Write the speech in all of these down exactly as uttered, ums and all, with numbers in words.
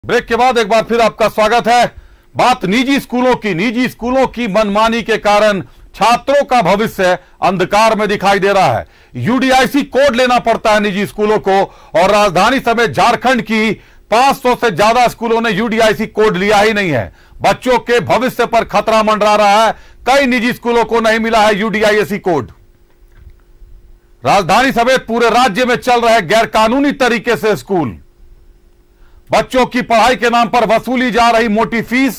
Break के बाद एक बार फिर आपका स्वागत है। बात निजी स्कूलों की निजी स्कूलों की मनमानी के कारण छात्रों का भविष्य अंधकार में दिखाई दे रहा है। यूडीआईसी कोड लेना पड़ता है निजी स्कूलों को, और राजधानी समेत झारखंड की पांच सौ से ज्यादा स्कूलों ने यूडीआईसी कोड लिया ही नहीं है। बच्चों के भविष्य पर खतरा मंडरा रहा है। कई निजी स्कूलों को नहीं मिला है यूडीआईसी कोड। राजधानी समेत पूरे राज्य में चल रहे गैरकानूनी तरीके से स्कूल, बच्चों की पढ़ाई के नाम पर वसूली जा रही मोटी फीस।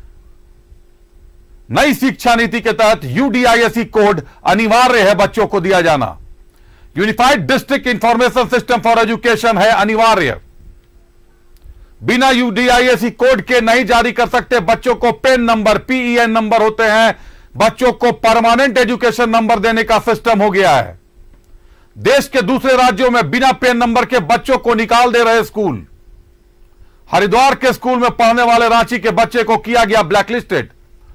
नई शिक्षा नीति के तहत यूडीआईसी कोड अनिवार्य है बच्चों को दिया जाना। Unified district information system for education है अनिवार्य। बिना यूडीआईसी कोड के नहीं जारी कर सकते बच्चों को पेन नंबर, पीईएन नंबर होते हैं। बच्चों को परमानेंट एजुकेशन नंबर देने का सिस्टम हो गया है। देश के दूसरे राज्यों में बिना पेन नंबर के बच्चों को निकाल दे रहे स्कूल। हरिद्वार के स्कूल में पढ़ने वाले रांची के बच्चे को किया गया ब्लैकलिस्टेड।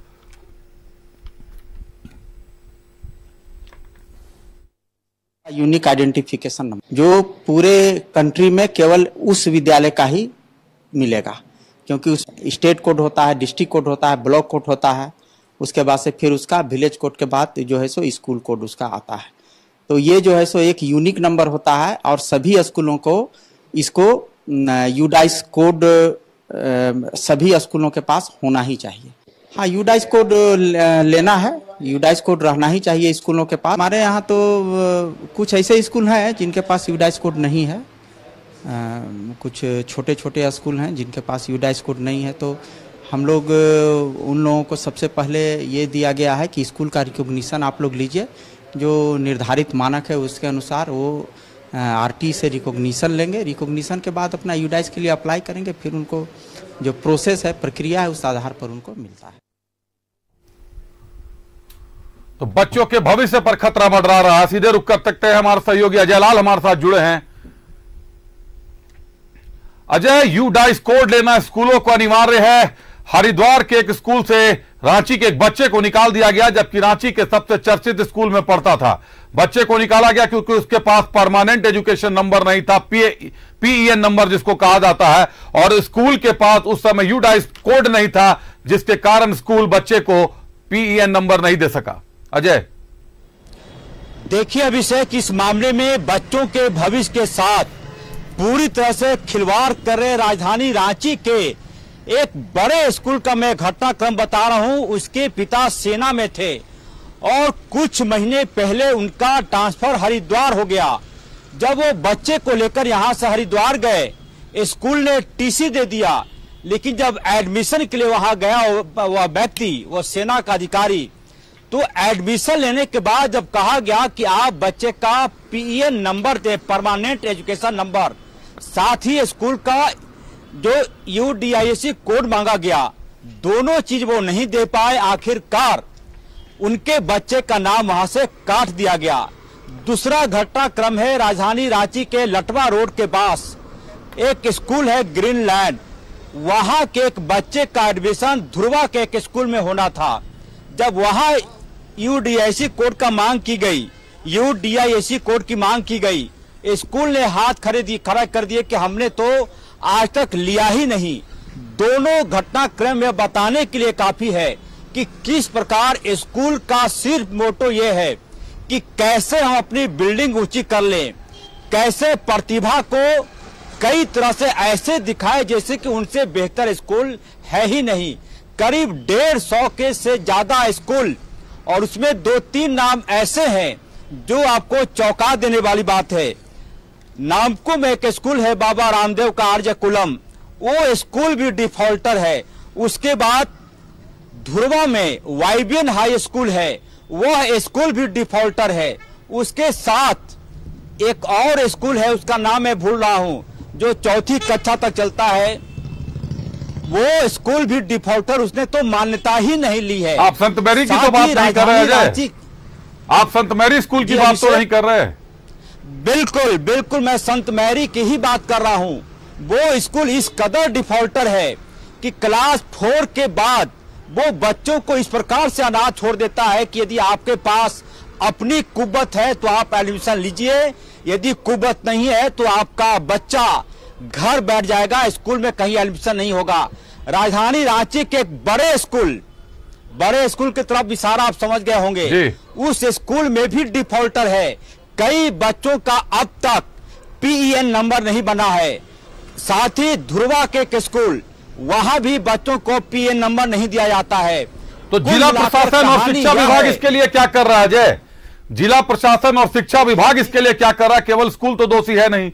यूनिक आइडेंटिफिकेशन नंबर जो पूरे कंट्री में केवल उस विद्यालय का ही मिलेगा, क्योंकि उस स्टेट कोड होता है, डिस्ट्रिक्ट कोड होता है, ब्लॉक कोड होता है, उसके बाद से फिर उसका विलेज कोड के बाद जो है सो स्कूल कोड उसका आता है। तो ये जो है सो एक यूनिक नंबर होता है और सभी स्कूलों को इसको यूडाइस कोड सभी स्कूलों के पास होना ही चाहिए। हाँ, यूडाइस कोड लेना है, यूडाइस कोड रहना ही चाहिए स्कूलों के पास। हमारे यहाँ तो कुछ ऐसे स्कूल हैं जिनके पास यूडाइस कोड नहीं है, कुछ छोटे छोटे स्कूल हैं जिनके पास यूडाइस कोड नहीं है। तो हम लोग उन लोगों को सबसे पहले ये दिया गया है कि स्कूल का रिकॉग्निशन आप लोग लीजिए, जो निर्धारित मानक है उसके अनुसार वो आरटी से रिकॉग्निशन लेंगे। रिकॉग्निशन के बाद अपना यूडाइस के लिए अप्लाई करेंगे, फिर उनको जो प्रोसेस है, प्रक्रिया है, उस आधार पर उनको मिलता है। तो बच्चों के भविष्य पर खतरा मंडरा रहा है। सीधे रुक कर सकते हैं, हमारे सहयोगी अजय लाल हमारे साथ जुड़े हैं। अजय, यूडाइस कोड लेना स्कूलों को अनिवार्य है। हरिद्वार के एक स्कूल से रांची के एक बच्चे को निकाल दिया गया, जबकि रांची के सबसे चर्चित स्कूल में पढ़ता था। बच्चे को निकाला गया क्योंकि उसके पास परमानेंट एजुकेशन नंबर नहीं था, पीईएन नंबर जिसको कहा जाता है, और स्कूल के पास उस समय यूडाइस कोड नहीं था, जिसके कारण स्कूल बच्चे को पीईएन नंबर नहीं दे सका। अजय, देखिए अभिषेक, इस मामले में बच्चों के भविष्य के साथ पूरी तरह से खिलवाड़ कर रहे राजधानी रांची के एक बड़े स्कूल का मैं घटनाक्रम बता रहा हूं। उसके पिता सेना में थे और कुछ महीने पहले उनका ट्रांसफर हरिद्वार हो गया। जब वो बच्चे को लेकर यहां से हरिद्वार गए, स्कूल ने टीसी दे दिया, लेकिन जब एडमिशन के लिए वहां गया वह व्यक्ति, वो सेना का अधिकारी, तो एडमिशन लेने के बाद जब कहा गया कि आप बच्चे का पीईएन नंबर दे, परमानेंट एजुकेशन नंबर, साथ ही स्कूल का जो यूडीआईसी कोड मांगा गया, दोनों चीज वो नहीं दे पाए। आखिरकार उनके बच्चे का नाम वहां से काट दिया गया। दूसरा घटनाक्रम है राजधानी रांची के लटवा रोड के पास एक स्कूल है ग्रीनलैंड। वहां के एक बच्चे का एडमिशन ध्रुवा के एक स्कूल में होना था। जब वहां यूडीआईसी कोड का मांग की गई, यूडीआईसी कोड की मांग की गई, स्कूल ने हाथ खड़े खड़ा कर दिए कि हमने तो आज तक लिया ही नहीं। दोनों घटनाक्रम में बताने के लिए काफी है कि किस प्रकार स्कूल का सिर्फ मोटो ये है कि कैसे हम अपनी बिल्डिंग ऊंची कर लें, कैसे प्रतिभा को कई तरह से ऐसे दिखाए जैसे कि उनसे बेहतर स्कूल है ही नहीं। करीब डेढ़ सौ के से ज्यादा स्कूल, और उसमें दो तीन नाम ऐसे हैं जो आपको चौंका देने वाली बात है। नामको में एक स्कूल है बाबा रामदेव का आर्य कुलम, वो स्कूल भी डिफॉल्टर है। उसके बाद ध्रुवा में वाइबियन हाई स्कूल है, वह स्कूल भी डिफॉल्टर है। उसके साथ एक और स्कूल है, उसका नाम मैं भूल रहा हूं, जो चौथी कक्षा तक चलता है, वो स्कूल भी डिफॉल्टर, उसने तो मान्यता ही नहीं ली है। आप संत मैरी की तो बात नहीं कर रहे हैं, आप संत मैरी स्कूल की बात तो नहीं कर रहे। बिल्कुल बिल्कुल, मैं संत मैरी की ही बात कर रहा हूं। वो स्कूल इस कदर डिफॉल्टर है कि क्लास फोर के बाद वो बच्चों को इस प्रकार से अनाथ छोड़ देता है कि यदि आपके पास अपनी कुव्वत है तो आप एडमिशन लीजिए, यदि कुव्वत नहीं है तो आपका बच्चा घर बैठ जाएगा, स्कूल में कहीं एडमिशन नहीं होगा। राजधानी रांची के एक बड़े स्कूल बड़े स्कूल की तरफ इशारा आप समझ गए होंगे, उस स्कूल में भी डिफॉल्टर है। कई बच्चों का अब तक पीईएन नंबर नहीं बना है। साथ ही ध्रुवा के एक स्कूल, वहां भी बच्चों को पीईएन नंबर नहीं दिया जाता है। तो जिला प्रशासन और शिक्षा विभाग इसके लिए क्या कर रहा है जय? जिला प्रशासन और शिक्षा विभाग इसके लिए क्या कर रहा है? केवल स्कूल तो दोषी है नहीं।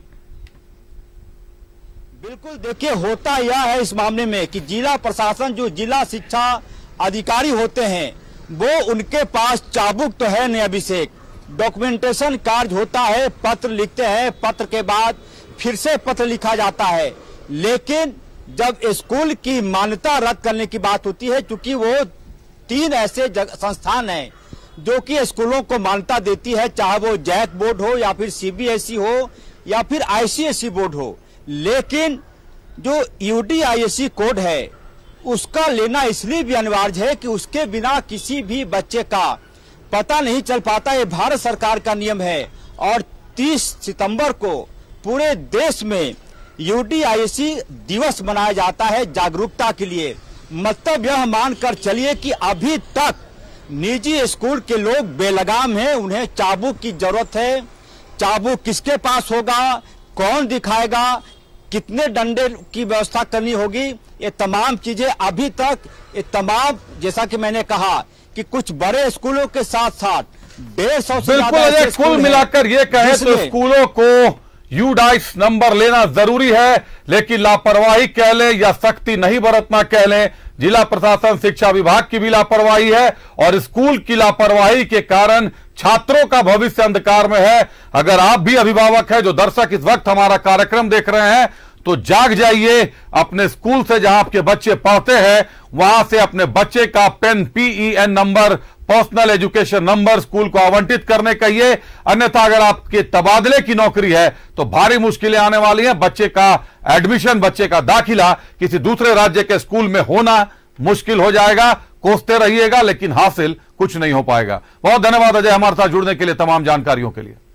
बिल्कुल, देखिए होता यह है इस मामले में कि जिला प्रशासन, जो जिला शिक्षा अधिकारी होते हैं, वो उनके पास चाबुक तो है नहीं अभिषेक। डॉक्यूमेंटेशन कार्य होता है, पत्र लिखते हैं, पत्र के बाद फिर से पत्र लिखा जाता है, लेकिन जब स्कूल की मान्यता रद्द करने की बात होती है, क्योंकि वो तीन ऐसे संस्थान हैं जो कि स्कूलों को मान्यता देती है, चाहे वो जैक बोर्ड हो या फिर सीबीएसई हो या फिर आईसीएसई बोर्ड हो, लेकिन जो यूडीआईएसई कोड है उसका लेना इसलिए भी अनिवार्य है कि उसके बिना किसी भी बच्चे का पता नहीं चल पाता। ये भारत सरकार का नियम है और तीस सितंबर को पूरे देश में यूडीआईएसई दिवस मनाया जाता है जागरूकता के लिए। मतलब यह मानकर चलिए कि अभी तक निजी स्कूल के लोग बेलगाम हैं, उन्हें चाबुक की जरूरत है। चाबुक किसके पास होगा, कौन दिखाएगा, कितने डंडे की व्यवस्था करनी होगी, ये तमाम चीजें अभी तक, ये तमाम, जैसा कि मैंने कहा कि कुछ बड़े स्कूलों के साथ साथ डेढ़ सौ से ज्यादा स्कूल मिलाकर ये कहे तो स्कूलों को यूडाइस नंबर लेना जरूरी है, लेकिन लापरवाही कह लें या सख्ती नहीं बरतना कह लें, जिला प्रशासन शिक्षा विभाग की भी लापरवाही है और स्कूल की लापरवाही के कारण छात्रों का भविष्य अंधकार में है। अगर आप भी अभिभावक हैं, जो दर्शक इस वक्त हमारा कार्यक्रम देख रहे हैं, तो जाग जाइए, अपने स्कूल से जहां आपके बच्चे पढ़ते हैं वहां से अपने बच्चे का pen PEN number, personal education number school को आवंटित करने कहिए। अन्यथा अगर आपके तबादले की नौकरी है तो भारी मुश्किलें आने वाली हैं। बच्चे का एडमिशन, बच्चे का दाखिला किसी दूसरे राज्य के स्कूल में होना मुश्किल हो जाएगा। कोसते रहिएगा लेकिन हासिल कुछ नहीं हो पाएगा। बहुत धन्यवाद अजय हमारे साथ जुड़ने के लिए, तमाम जानकारियों के लिए।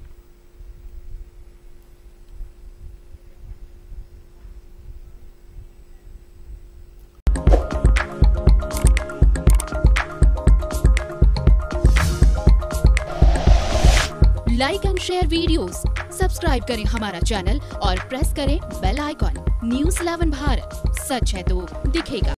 Like and share videos, subscribe करें हमारा चैनल और प्रेस करें bell icon. News eleven Bharat, सच है तो दिखेगा।